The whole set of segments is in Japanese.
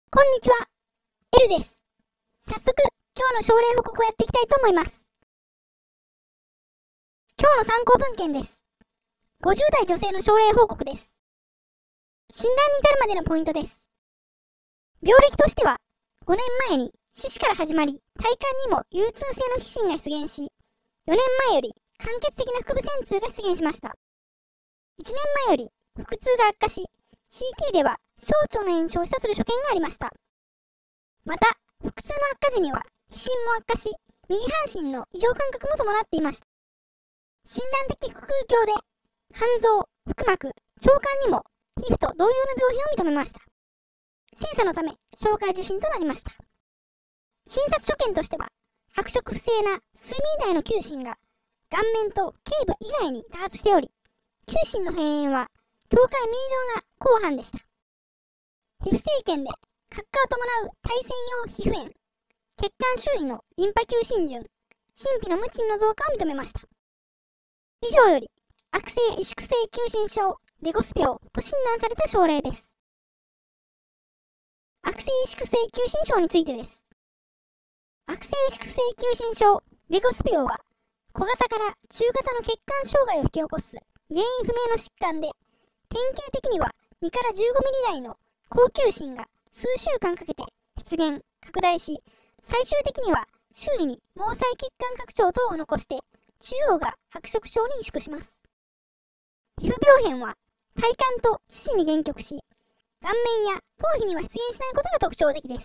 こんにちは、エルです。早速、今日の症例報告をやっていきたいと思います。今日の参考文献です。50代女性の症例報告です。診断に至るまでのポイントです。病歴としては、5年前に四肢から始まり、体幹にも有痛性の皮疹が出現し、4年前より間欠的な腹部穿痛が出現しました。1年前より腹痛が悪化し、CT では小腸の炎症を示唆する所見がありました。また、腹痛の悪化時には皮疹も悪化し、右半身の異常感覚も伴っていました。診断的腹腔鏡で肝臓、腹膜、腸管にも皮膚と同様の病変を認めました。検査のため紹介受診となりました。診察所見としては、白色不正な数ミリ大の球疹が顔面と頸部以外に多発しており、球疹の辺縁は境界明瞭な広範でした。皮膚生検で角化を伴う対線用皮膚炎、血管周囲のリンパ球浸潤、真皮の無鎮の増加を認めました。以上より悪性萎縮性球疹症レゴス病と診断された症例です。悪性萎縮性球疹症についてです。悪性萎縮性球疹症レゴス病は小型から中型の血管障害を引き起こす原因不明の疾患で、典型的には2から15ミリ大の高球疹が数週間かけて出現、拡大し、最終的には周囲に毛細血管拡張等を残して中央が白色症に萎縮します。皮膚病変は体幹と四肢に限局し、顔面や頭皮には出現しないことが特徴的です。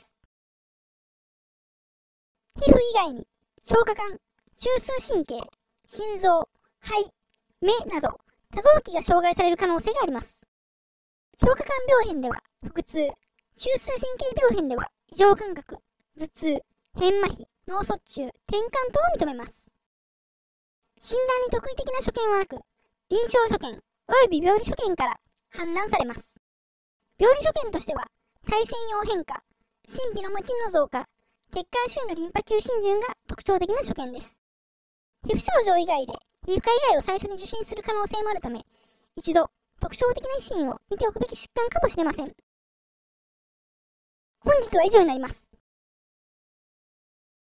皮膚以外に消化管、中枢神経、心臓、肺、目など多臓器が障害される可能性があります。消化管病変では腹痛、中枢神経病変では異常感覚、頭痛、変麻痺、脳卒中、転換等を認めます。診断に特異的な所見はなく、臨床所見及び病理所見から判断されます。病理所見としては、対線用変化、真皮の無鎮の増加、血管周囲のリンパ球浸潤が特徴的な所見です。皮膚症状以外で皮膚科以外を最初に受診する可能性もあるため、一度特徴的な皮疹を見ておくべき疾患かもしれません。本日は以上になります。